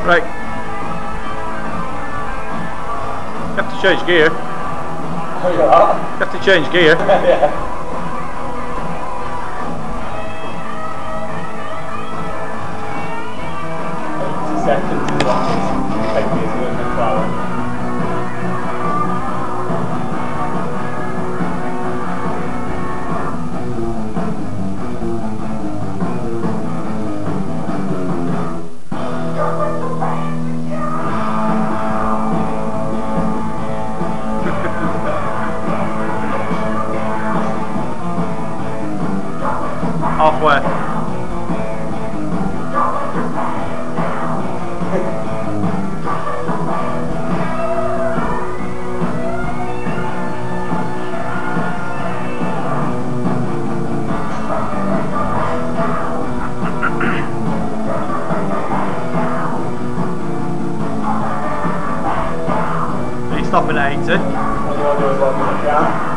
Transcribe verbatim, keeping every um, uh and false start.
Right. You have to change gear. Oh, you are? You have to change gear. Yeah. eighty seconds is what it's taking me to the McClaren. Halfway. Are you stopping at eighty? What do I do as long as I can?